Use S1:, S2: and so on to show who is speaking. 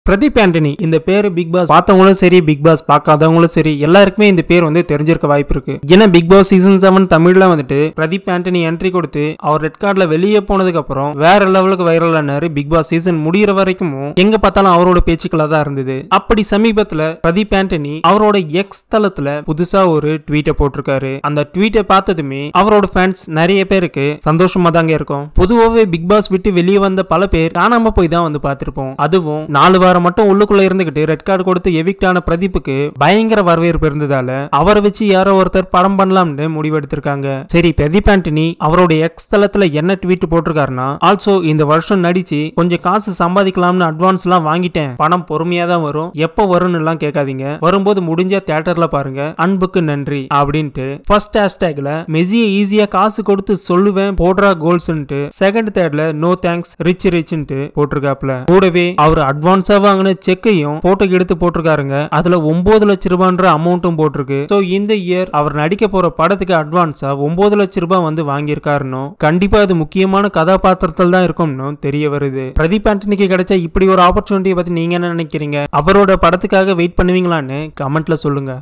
S1: பிரதீப் ஆண்டனி இந்த பேரு big pass பார்த்தவங்களும் சரி பிக் பாஸ் பார்க்காதவங்களும் சரி எல்லாருக்குமே இந்த பேர் வந்து தெரிஞ்சிருக்க வாய்ப்பு இருக்கு. ஏன்னா பிக் பாஸ் சீசன் 7 தமிழ்ல வந்துட்டு பிரதீப் ஆண்டனி என்ட்ரி கொடுத்து அவர் ரெட் கார்டுல வெளியே போனதுக்கு அப்புறம் வேற லெவலுக்கு வைரல் ஆனாரு. பிக் பாஸ் சீசன் முடிகிற வரைக்கும் எங்க பார்த்தாலும் அவரோட பேச்சுக்களா தான் இருந்தது. அப்படி சமீபத்துல பிரதீப் ஆண்டனி அவரோட எக்ஸ் தளத்துல புதுசா ஒரு ட்வீட்டை போட்டிருக்காரு. அந்த ட்வீட்டை பார்த்ததுமே அவரோட ஃபேன்ஸ் நிறைய பேருக்கு சந்தோஷமா தாங்க இருக்கும். பொதுவாகவே பிக் பாஸ் விட்டு வெளியே வந்த பல பேர் காணாம போய் தான் வந்து பார்த்திருப்போம். அதுவும் 4 வாரம் மட்டும் உள்ளுக்குள்ள இருந்துகிட்டு ரெட் கார்டு கொடுத்து எவிக்ட் ஆன பிரதீப்புக்கு பயங்கர வரவேற்பு இருந்ததால அவரை வச்சு யாரோ ஒருத்தர் படம் பண்ணலாம்னு முடிவெடுத்திருக்காங்க. சரி, பிரதீப் ஆண்டனி அவரோட எக்ஸ் தளத்துல என்ன ட்வீட் போட்டிருக்காருன்னா, ஆல்சோ இந்த வருஷம் நடிச்சு கொஞ்சம் காசு சம்பாதிக்கலாம்னு அட்வான்ஸ் எல்லாம் வாங்கிட்டேன். பணம் பொறுமையா தான் வரும், எப்ப வரும்னு எல்லாம் கேட்காதீங்க, வரும்போது முடிஞ்சா தியேட்டர்ல பாருங்க, அன்புக்கு நன்றி அப்படின்ட்டு ஃபர்ஸ்ட் ஹேஷ்டேக்ல மெஸ்ஸியை ஈஸியா காசு கொடுத்து சொல்லுவேன் போடுறா கோல்ஸ்ன்ட்டு, செகண்ட் தேர்ட்ல நோ தேங்க்ஸ் ரிச் ரிச்ன்ட்டு போட்டிருக்காப்ல. கூடவே அவர் அட்வான்ஸா வாங்கின செக்கையும் போட்டோ எடுத்து போட்டிருக்காருங்க. அதுல 9 லட்சம் ரூபான்ற அமௌண்ட்டும் போட்டிருக்கு. சோ இந்த இயர் அவர் நடிக்க போற படத்துக்கு அட்வான்ஸா 9 லட்சம் ரூபாய் வந்து வாங்கியிருக்காருன்னு கண்டிப்பா அது முக்கியமான கதாபாத்திரத்தில் தான் இருக்கும்னு தெரிய வருது. பிரதீப் ஆண்டனிக்கு கிடைச்ச இப்படி ஒரு ஆப்பர்ச்சுனிட்டியை பத்தி நீங்க என்ன நினைக்கிறீங்க? அவரோட படத்துக்காக வெயிட் பண்ணுவீங்களான்னு கமெண்ட்ல சொல்லுங்க.